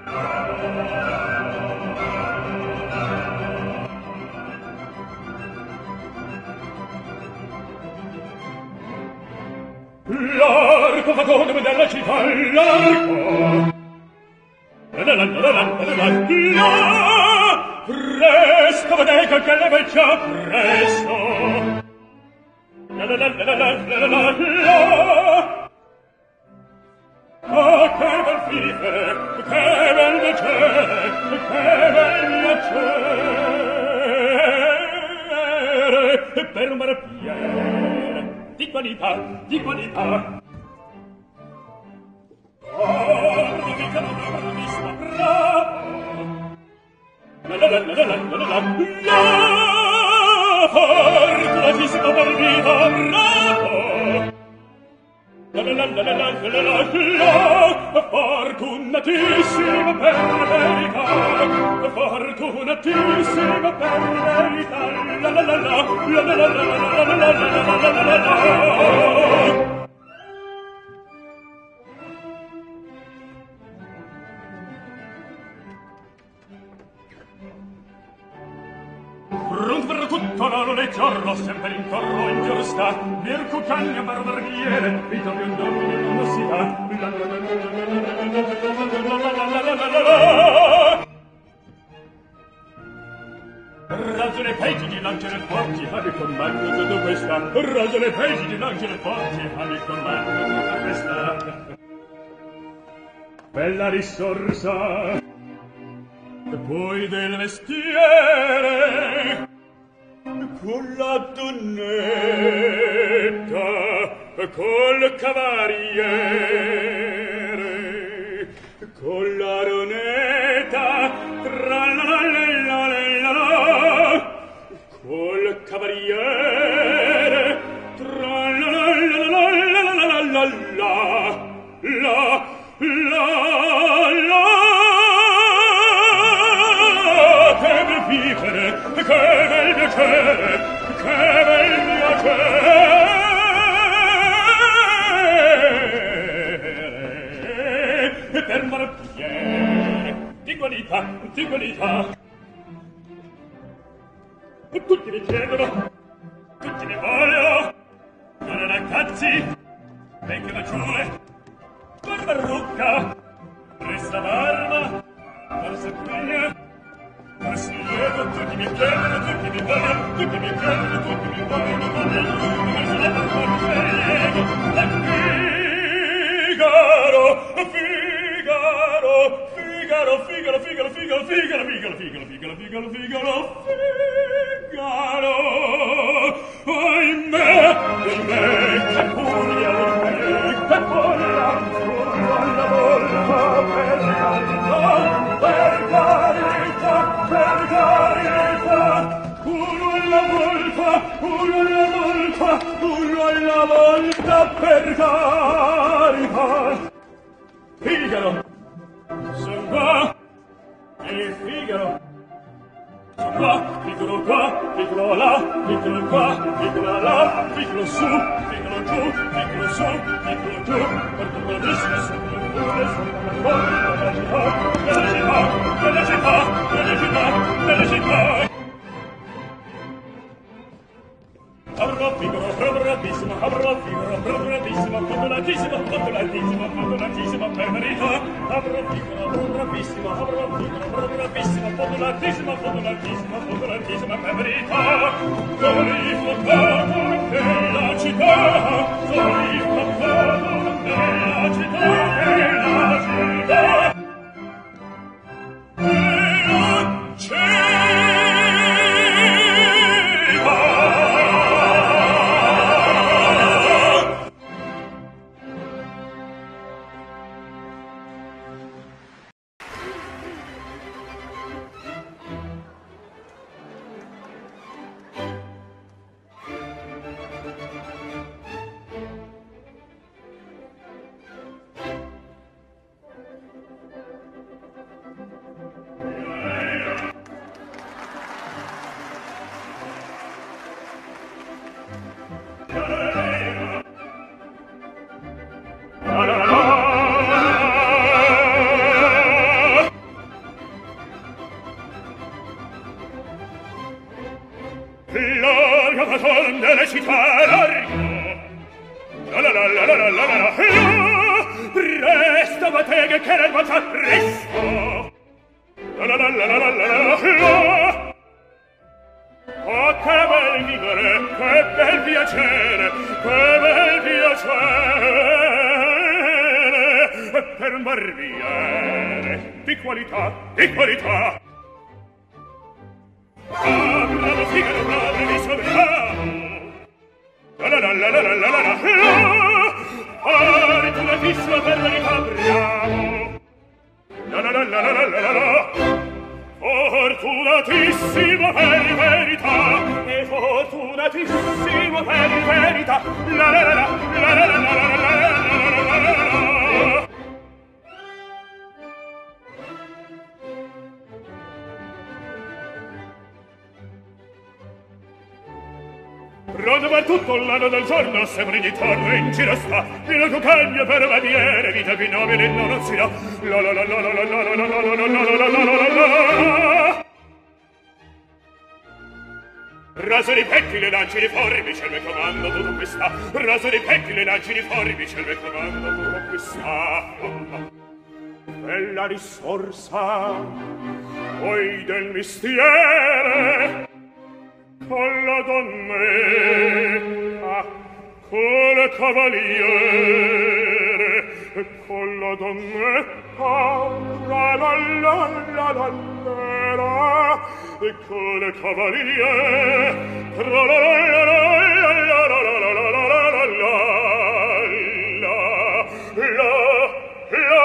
L'arco va con della città, l'arco. Presto, vedete che le vecchia, presto. Oh, che bel fiere, che bel piacere, che bel piacere, per un barbiere di qualità, di qualità. Oh, mica non è bravissima, bravo. La fortunatissima barbita, bravo. La fortunatissima per verità, fortunatissima per verità, la la la la la la la la la la la. Pronto per tutto la leggiorno, sempre in corro in giusta, Mirko Cagna barbarbiere, vita più non si dà. Ragione peggio di lanciare forti, ami comando tutto questa. Ragione peggio di lanciare forti, ami comando tutto questa. Bella risorsa. E poi del mestiere con la donnetta col cavaliere con la ronetta tra la la la la la col cavaliere tra la la la la la la la la la che bel vivere, che bel piacere, che bel piacere, per barbiere, di qualità. Tutti mi chiedono, tutti mi vogliono, non ragazzi, vecchie maggiore, barbarucca, resta barba, forse piglia, ma si lieto, tutti mi chiedono, tutti mi vogliono, tutti mi chiedono, tutti mi vogliono, Figaro, ahimè, che furia, che furia, alla volta, per carità, uno alla volta, per carità. Figaro, son qua, e Figaro, son qua, piccolo là, piccolo qua, piccolo là, piccolo su, piccolo giù, piccolo su, piccolo giù, per comodissime sopra della città. Avrò figaro, bravissima, populatissima, per verità. Avrò figaro, bravissima, populatissima, per verità. Sono il fattato della città, sono il fattato della città. E non c'è città largo. La la la la la la la la la. Presto battega che l'erba c'ha presto. La la la la la la la la la. Oh, che bel vivere, che bel piacere, che bel piacere per un barbiere di qualità, di qualità. Ah, bravo Figaro, bravo, mi sovrano. La la la la la la la la la. Fortunatissima per verità, bravo. La la la la la la la la. Fortunatissimo per verità, e fortunatissimo per verità. La la la la la la la la la la la la. Pronto per tutto l'anno del giorno, sembra di torno in giro sta, in cucagna per vaniere, vita più nobile non si dà. La la la la la la la la la la la la la la la. Raso di petti le lanci di forbice, il mio comando tutto qui sta. Raso di petti le lanci di forbice, il mio comando tutto qui sta. Bella risorsa, poi del mestiere, con la donnetta, con il cavaliere, con la donnetta, la la la la la la, e con il cavaliere, tra la la la la la la la la la la la la.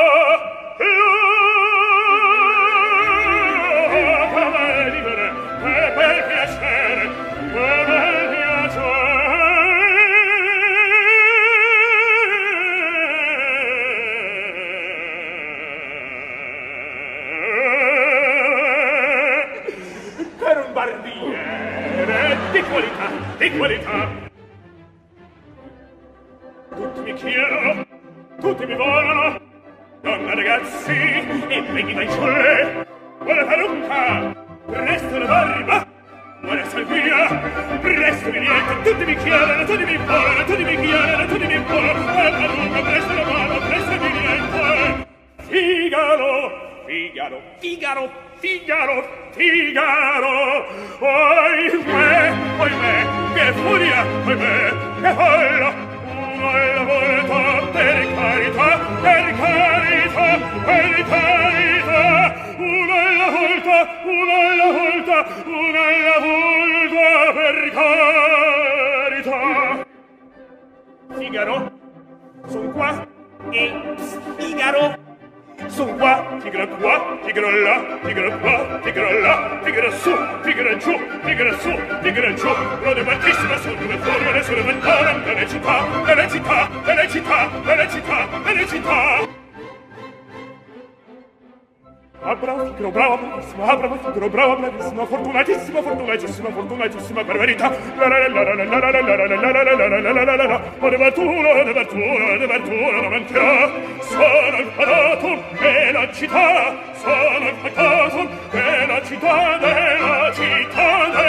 Di qualità. Tutti mi chiedono, tutti mi volano, donna ragazzi, e vedi dai ciulle, vuole parrucca, presto la barba, vuole salvia, presto mi niente, tutti mi chiedono, tutti mi volano, tutti mi chiedono, tutti mi volano, vuole parrucca, presto la barba, presto mi niente. Figaro, Figaro, Figaro, Figaro, Figaro, oimè, che furia, oimè, che folla, una alla volta, per carità, per carità, per carità, una alla volta, una alla volta, una alla volta, per carità. Figaro, son qua, e Figaro, son qua, Figaro qua, Figaro là, Figaro qua, Figaro là, Figaro su, Figaro giù, Figaro su, Figaro giù, rode battissima sul dove fuori, sulle ventane, nelle città, nelle città, nelle città, nelle città, nelle città. Ah, bravo Figaro, bravo, bravissimo, ah, bravo Figaro, bravo, bravissimo, fortunatissimo, fortunatissimo, fortunatissimo, per verità. La la la la la la la la la la la la la la la la la. Ode Bartulo, ode Bartulo, ode Bartulo, non mentirà. Sono il fatato della città, sono il fatato della città, della città,